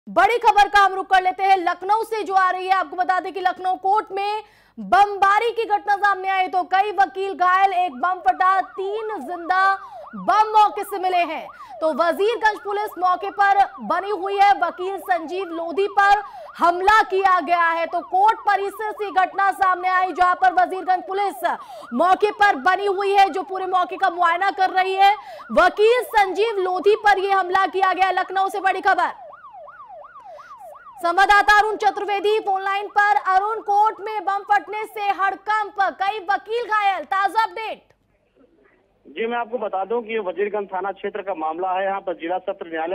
बड़ी खबर का हम रुख कर लेते हैं लखनऊ से जो आ रही है। आपको बता दें कि लखनऊ कोर्ट में बमबारी की घटना सामने आई तो कई वकील घायल, एक बम फटा, 3 जिंदा बम मौके से मिले हैं। तो वजीरगंज पुलिस मौके पर बनी हुई है। वकील संजीव लोधी पर हमला किया गया है। तो कोर्ट परिसर से घटना सामने आई जहां पर वजीरगंज पुलिस मौके पर बनी हुई है, जो पूरे मौके का मुआयना कर रही है। वकील संजीव लोधी पर यह हमला किया गया। लखनऊ से बड़ी खबर, संवाददाता अरुण चतुर्वेदी फोन लाइन पर। अरुण, कोर्ट में बम फटने से हड़कंप, कई वकील घायल, ताजा अपडेट। जी, मैं आपको बता दूं कि वजीरगंज थाना क्षेत्र का मामला है। यहाँ पर जिला सत्र न्यायालय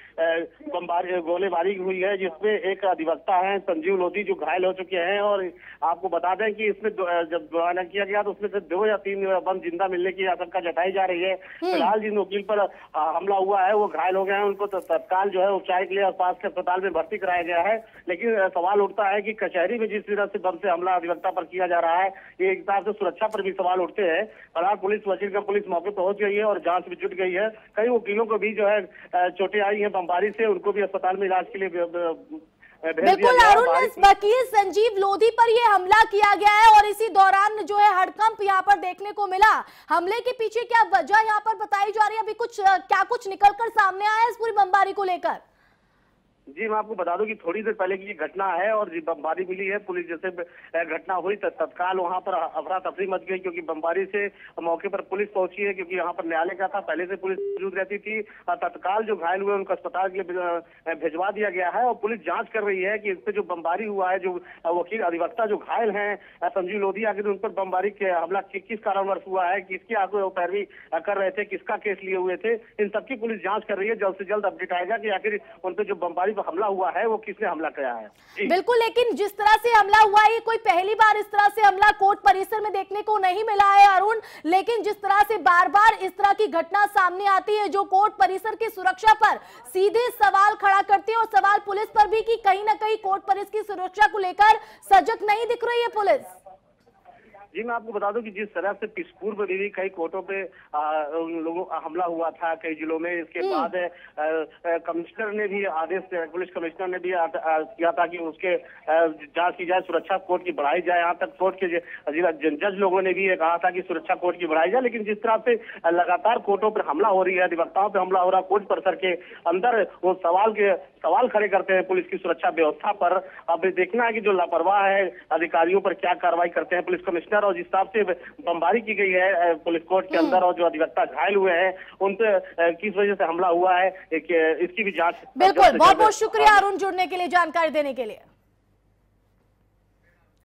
में गोलीबारी हुई है, जिसमें एक अधिवक्ता है संजीव लोधी जो घायल हो चुके हैं। और आपको बता दें कि इसमें जब बयान किया गया तो उसमें से 2 या 3 बम जिंदा मिलने की आशंका जताई जा रही है। फिलहाल जिन वकील पर हमला हुआ है वो घायल हो गए हैं, उनको तत्काल जो है उपचार के लिए पास के अस्पताल में भर्ती कराया गया है। लेकिन सवाल उठता है कि कचहरी में जिस तरह से बम से हमला अधिवक्ता पर किया जा रहा है, ये एक हिसाब से सुरक्षा पर भी सवाल उठते हैं। फिलहाल पुलिस मौके पर पहुंच गई है और जांच भी जुट गई है। कई वकीलों को भी जो है चोटें आई हैं बमबारी से, उनको भी अस्पताल में इलाज के लिए बिल्कुल अरुण, वकील संजीव लोधी पर यह हमला किया गया है और इसी दौरान जो है हड़कंप यहाँ पर देखने को मिला। हमले के पीछे क्या वजह यहाँ पर बताई जा रही है? अभी कुछ निकलकर सामने आया है इस पूरी बमबारी को लेकर? जी, मैं आपको बता दूं कि थोड़ी देर पहले की ये घटना है और बमबारी मिली है। पुलिस जैसे घटना हुई तत्काल वहां पर अफरा तफरी मच गई, क्योंकि बमबारी से मौके पर पुलिस पहुंची है। क्योंकि यहाँ पर न्यायालय का था, पहले से पुलिस मौजूद रहती थी। तत्काल जो घायल हुए उनको अस्पताल के लिए भिजवा दिया गया है और पुलिस जांच कर रही है कि इस पे जो बमबारी हुआ है, जो वकील अधिवक्ता जो घायल है संजीव लोधी, आखिर उन पर बमबारी के हमला किस कारणवश हुआ है, किसकी आगे वो पैरवी कर रहे थे, किसका केस लिए हुए थे, इन सबकी पुलिस जांच कर रही है। जल्द से जल्द अपडेट आएगा कि आखिर उन पर जो बमबारी हमला हुआ है वो किसने हमला किया है। बिल्कुल, लेकिन जिस तरह से हमला हुआ है, ये कोई पहली बार इस तरह से हमला कोर्ट परिसर में देखने को नहीं मिला है अरुण। लेकिन जिस तरह से बार बार इस तरह की घटना सामने आती है जो कोर्ट परिसर की सुरक्षा पर सीधे सवाल खड़ा करती है और सवाल पुलिस पर भी कि कहीं ना कहीं कोर्ट परिसर की सुरक्षा को लेकर सजग नहीं दिख रही है पुलिस। जी, मैं आपको बता दूं कि जिस तरह से पूर्व में भी कई कोर्टों पे लोगों हमला हुआ था कई जिलों में। इसके बाद कमिश्नर ने भी आदेश, पुलिस कमिश्नर ने भी किया था कि उसके जांच की जाए, सुरक्षा कोर्ट की बढ़ाई जाए। यहाँ तक कोर्ट के जज लोगों ने भी ये कहा था कि सुरक्षा कोर्ट की बढ़ाई जाए। लेकिन जिस तरह से लगातार कोर्टों पर हमला हो रही है, अधिवक्ताओं पर हमला हो रहा है, कोर्ट परिसर के अंदर वो सवाल खड़े करते हैं पुलिस की सुरक्षा व्यवस्था पर। अब देखना है कि जो लापरवाह है अधिकारियों पर क्या कार्रवाई करते हैं पुलिस कमिश्नर। और जिस हिसाब से बमबारी की गई है पुलिस कोर्ट के अंदर और जो अधिवक्ता घायल हुए हैं उन पे किस वजह से हमला हुआ है, इसकी भी जांच। बिल्कुल, बहुत बहुत शुक्रिया अरुण जुड़ने के लिए, जानकारी देने के लिए।